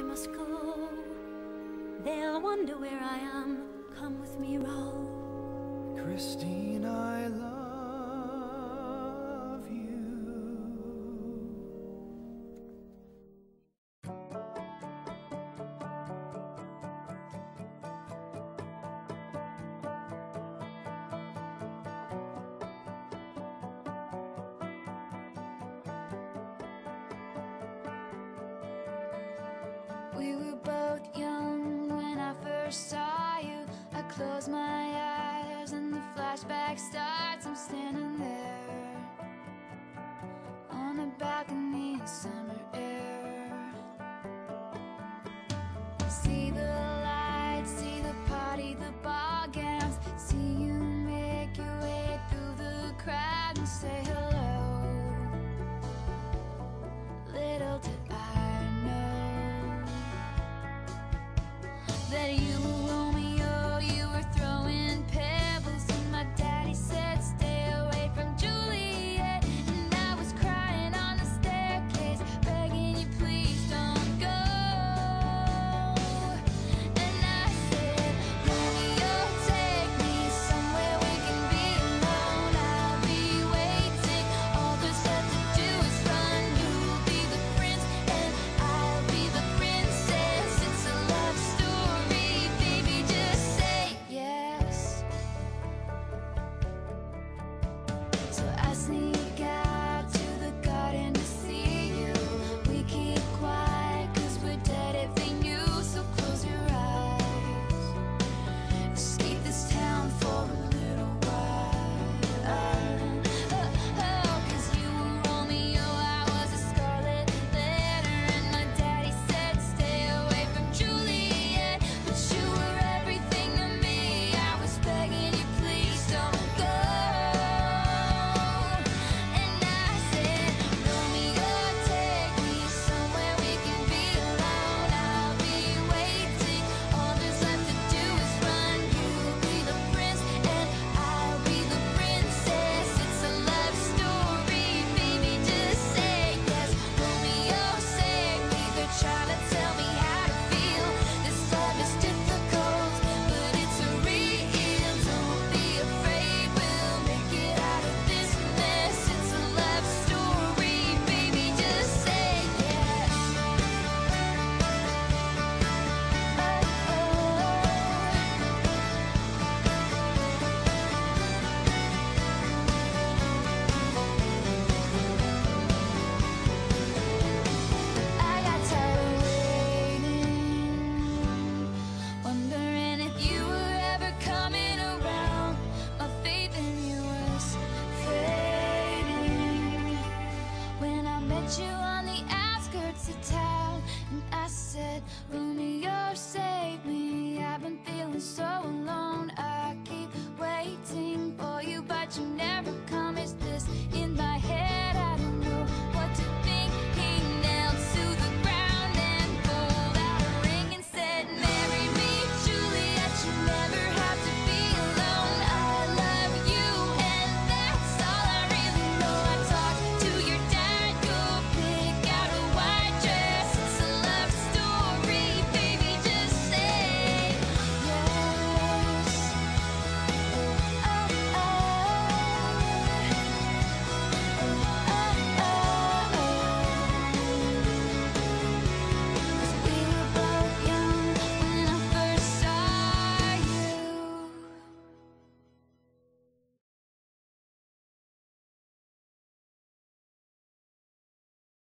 must go. They'll wonder where I am. Come with me, Raoul. Christine, I love you. We were both young when I first saw you. I close my eyes and the flashback starts. I'm standing there on a balcony in summer air. See the lights, see the party, the ball gowns. See you make your way through the crowd and say hello. Little did I know that you were Romeo, you were throwing pebbles, and my daddy said stay away from Juliet. And I was crying on the staircase, begging you please don't go. And I said, Romeo, take me somewhere we can be alone. I'll be waiting, all there's left to do is run. You'll be the prince and I'll be the princess. It's a love story, baby, just say yes. So I sneak out to the garden to see you. We keep quiet 'cause we're dead if they knew. So close your eyes, escape this town for a little while. 'Cause you were Romeo, I was a scarlet letter, and my daddy said stay away from Juliet. But you were everything to me, I was begging you please don't go. And I said, Romeo, take me somewhere we can be alone. I'll be waiting, all there's left to do is run. You'll be the prince and I'll be the princess. It's a love story, baby, just say yes. Romeo, save me, they're trying to tell me how to feel. This love is difficult, but it's real. Don't be afraid, we'll make it out of this mess. It's a love story, baby, just say yes. I got tired of waiting, wondering if you were ever coming around. My faith in you was fading when I met you on the outskirts of town, and I said,